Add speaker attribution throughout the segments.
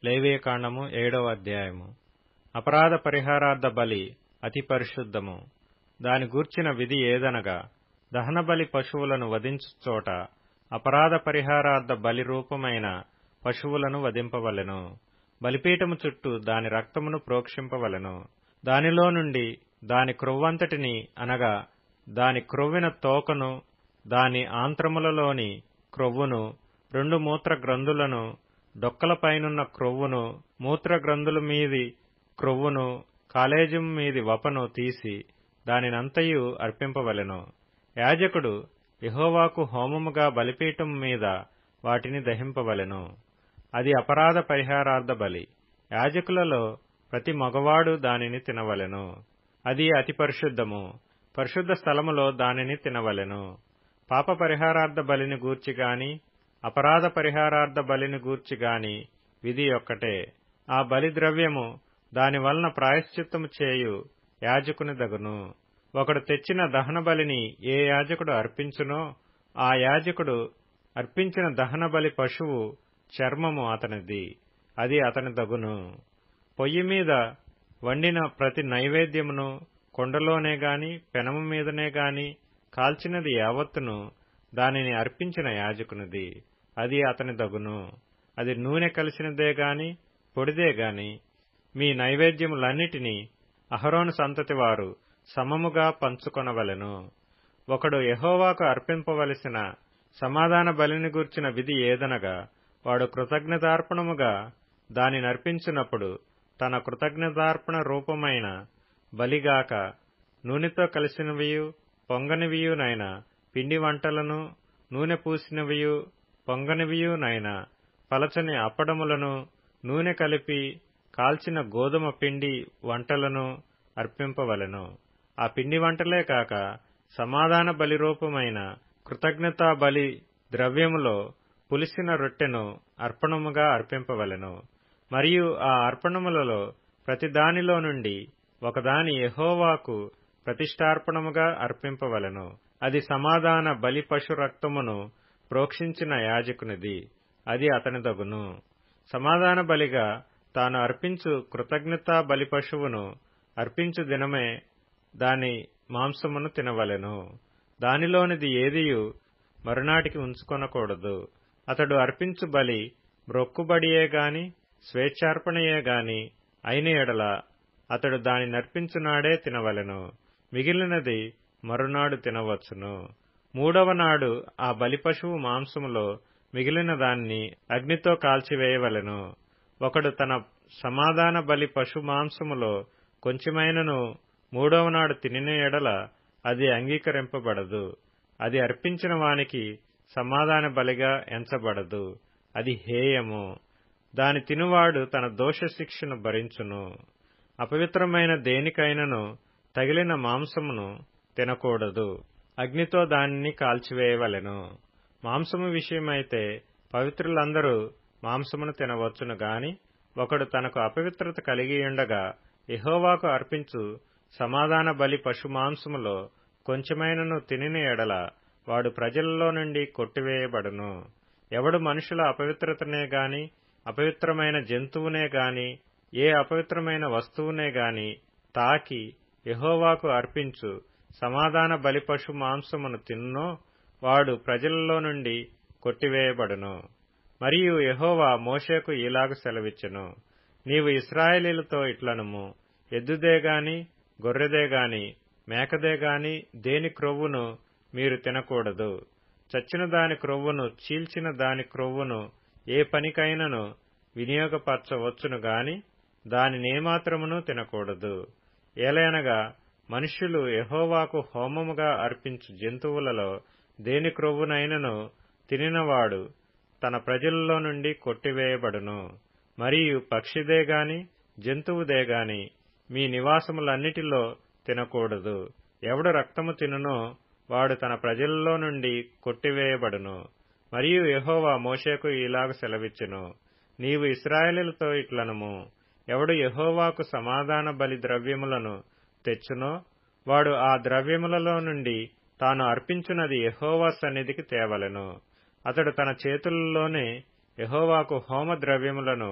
Speaker 1: లేవియకాండము 7వ అధ్యాయము. అపరాధ పరిహారార్థ బలి అతి పరిశుద్ధము. దాని గూర్చిన విధి ఏదనగా, దహనబలి పశువులను వధించు చోట అపరాధ పరిహారార్థ బలి రూపమైన పశువులను వధింపవలెను. బలిపీఠము చుట్టూ దాని రక్తమును ప్రోక్షింపవలెను. దానిలో నుండి దాని క్రొవ్వంతటిని, అనగా దాని క్రొవ్విన తోకను, దాని ఆంత్రములలోని క్రొవ్వును, 2 మూత్ర గ్రంథులను, డొక్కలపైనున్న క్రొవ్వును, మూత్రగ్రంథుల మీది క్రొవ్వును, కాలేజం మీది వపను తీసి దానినంతయు అర్పింపవలెను. యాజకుడు యెహోవాకు హోమముగా బలిపీఠం మీద వాటిని దహింపవలెను. అది అపరాధ పరిహారార్థ బలి. యాజకులలో ప్రతి మగవాడు దానిని తినవలెను. అది అతి పరిశుద్ధము. పరిశుద్ధ స్థలములో దానిని తినవలెను. పాప పరిహారార్థ బలిని గూర్చి గాని, అపరాధ పరిహారార్థ బలిని గూర్చి గాని విధి ఒక్కటే. ఆ బలిద్రవ్యము దాని వలన ప్రాయశ్చిత్తము చేయు యాజకుని దగును. ఒకడు తెచ్చిన దహన బలిని ఏ యాజకుడు అర్పించునో, ఆ యాజకుడు అర్పించిన దహన బలి పశువు చర్మము అతనిది, అది అతని దగును. పొయ్యి మీద వండిన ప్రతి నైవేద్యమును కొండలోనే గాని పెనము మీదనే గాని కాల్చినది యావత్తును దానిని అర్పించిన యాజకునిది, అది అతని దగును. అది నూనె కలిసినదే గాని పొడిదే గాని మీ నైవేద్యములన్నిటినీ అహరోను సంతతి వారు సమముగా పంచుకొనవలెను. ఒకడు యెహోవాకు అర్పింపవలసిన సమాధాన బలిని గూర్చిన విధి ఏదనగా, వాడు కృతజ్ఞతార్పణముగా దానినర్పించినప్పుడు తన కృతజ్ఞతార్పణ రూపమైన బలిగాక నూనెతో కలిసినవియు పొంగనివియునైన పిండి వంటలను, నూనె పూసినవియు పొంగనివియునైన పలచని అప్పడములను, నూనె కలిపి కాల్చిన గోధుమ పిండి వంటలను అర్పింపవలెను. ఆ పిండి వంటలే కాక సమాధాన బలి రూపమైన కృతజ్ఞతా బలి ద్రవ్యములో పులిసిన రొట్టెను అర్పణముగా అర్పింపవలెను. మరియు ఆ అర్పణములలో ప్రతి దానిలో నుండి ఒకదాని యెహోవాకు ప్రతిష్టార్పణముగా అర్పింపవలెను. అది సమాధాన బలి పశు రక్తమును ప్రోక్షించిన యాజకునిది, అది అతని దగును. సమాధాన బలిగా తాను అర్పించు కృతజ్ఞతా బలి పశువును అర్పించు దినమే దాని మాంసమును తినవలెను. దానిలోనిది ఏదియు మరునాటికి ఉంచుకొనకూడదు. అతడు అర్పించు బలి మ్రొక్కుబడియే గాని స్వేచ్ఛార్పణయే గాని అయిన ఎడల అతడు దాని నర్పించునాడే తినవలెను. మిగిలినది మరునాడు తినవచ్చును. 3వ నాడు ఆ బలి పశువు మాంసములో మిగిలిన దాన్ని అగ్నితో కాల్చివేయవలెను. ఒకడు తన సమాధాన బలి పశు మాంసములో కొంచెమైనను 3వ నాడు తినిన ఎడల అది అంగీకరింపబడదు. అది అర్పించిన వానికి సమాధాన బలిగా ఎంచబడదు, అది హేయము. దాని తినువాడు తన దోష శిక్షను భరించును. అపవిత్రమైన దేనికైనను తగిలిన మాంసమును తినకూడదు, అగ్నితో దానిని కాల్చివేయవలెను. మాంసము విషయమైతే పవిత్రులందరూ మాంసమును తినవచ్చును గాని, ఒకడు తనకు అపవిత్రత కలిగియుండగా యెహోవాకు అర్పించు సమాధాన బలి పశు మాంసములో కొంచెమైనను తినిన ఎడల వాడు ప్రజలలో నుండి కొట్టివేయబడును. ఎవడు మనుషుల అపవిత్రతనే గాని అపవిత్రమైన జంతువునే గాని ఏ అపవిత్రమైన వస్తువునే గాని తాకి యెహోవాకు అర్పించు సమాధాన బలి పశు మాంసమును తిన్నో వాడు ప్రజలలో నుండి కొట్టివేయబడును. మరియు యెహోవా మోషేకు ఇలాగు సెలవిచ్చెను, నీవు ఇశ్రాయేలీయులతో ఇట్లనుము, ఎద్దుదే గాని గొర్రెదే గాని మేకదే గాని దేని క్రొవ్వును మీరు తినకూడదు. చచ్చిన దాని క్రొవ్వును, చీల్చిన దాని క్రొవ్వును ఏ పనికైనను వినియోగపరచవచ్చును గాని దానినేమాత్రమును తినకూడదు. ఏలయనగా మనుష్యులు యెహోవాకు హోమముగా అర్పించు జంతువులలో దేని క్రొవ్వునైనను తినినవాడు తన ప్రజలలో నుండి కొట్టివేయబడును. మరియు పక్షిదే గాని జంతువుదే గాని మీ నివాసములన్నిటిలో తినకూడదు. ఎవడు రక్తము తినునో వాడు తన ప్రజలలో నుండి కొట్టివేయబడును. మరియు యెహోవా మోషేకు ఇలాగ సెలవిచ్చెను, నీవు ఇశ్రాయేలీయులతో ఇట్లనుము, ఎవడు యెహోవాకు సమాధాన బలి ద్రవ్యములను తెచ్చునో వాడు ఆ ద్రవ్యములలో నుండి తాను అర్పించున్నది యెహోవా సన్నిధికి తేవలెను. అతడు తన చేతులలోనే యెహోవాకు హోమ ద్రవ్యములను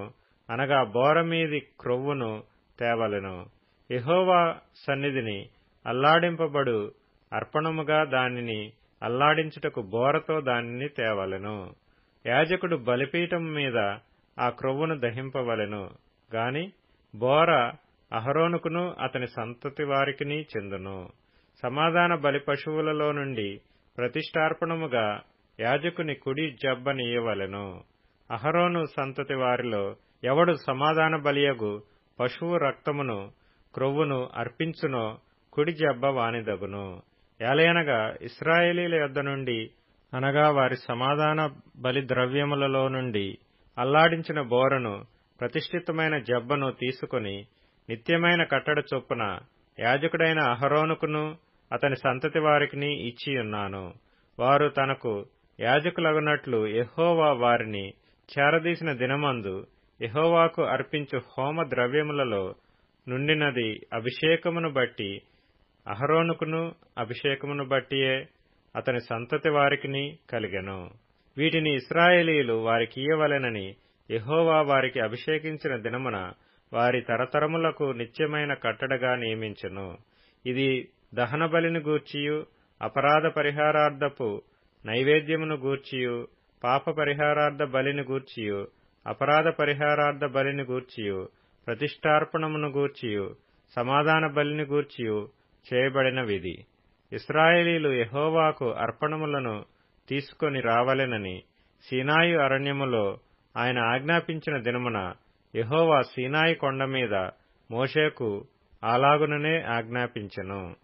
Speaker 1: అనగా బోరమీది క్రొవ్వును తేవలెను. యెహోవా సన్నిధిని అల్లాడింపబడు అర్పణముగా దానిని అల్లాడించుటకు బోరతో దానిని తేవలెను. యాజకుడు బలిపీఠం మీద ఆ క్రొవ్వును దహింపవలెను గాని బోర అహరోనుకును అతని సంతతి వారికిని చెందును. సమాధాన బలి పశువులలో నుండి ప్రతిష్టార్పణముగా యాజకుని కుడి జబ్బనియ్యవలెను. అహరోను సంతతి వారిలో ఎవడు సమాధాన బలియగు పశువు రక్తమును క్రొవ్వును అర్పించునో కుడి జబ్బ వానిదగును. ఏలయనగా ఇశ్రాయేలీల యొద్ద నుండి అనగా వారి సమాధాన బలి ద్రవ్యములలో నుండి అల్లాడించిన బోరను ప్రతిష్ఠితమైన జబ్బను తీసుకొని నిత్యమైన కట్టడ చొప్పున యాజకుడైన అహరోనుకును అతని సంతతి వారికిని ఇచ్చియున్నాను. వారు తనకు యాజకులగునట్లు యెహోవా వారిని చేరదీసిన దినమందు యెహోవాకు అర్పించు హోమ ద్రవ్యములలో నుండినది అభిషేకమును బట్టి అహరోనుకును అభిషేకమును బట్టియే అతని సంతతి వారికిని కలిగెను. వీటిని ఇశ్రాయేలీయులు వారికియ్యవలెనని యెహోవా వారికి అభిషేకించిన దినమున వారి తరతరములకు నిత్యమైన కట్టడగా నియమించెను. ఇది దహన బలిని గూర్చియు అపరాధ పరిహారార్థపు నైవేద్యమును గూర్చియు పాప పరిహారార్థ బలిని గూర్చియు అపరాధ పరిహారార్థ బలిని గూర్చియు ప్రతిష్టార్పణమును గూర్చియు సమాధాన బలిని గూర్చియు చేయబడిన విధి. ఇశ్రాయేలీయులు యెహోవాకు అర్పణములను తీసుకొని రావలెనని సీనాయి అరణ్యములో ఆయన ఆజ్ఞాపించిన దినమున యెహోవా సీనాయి కొండ మీద మోషేకు అలాగుననే ఆజ్ఞాపించెను.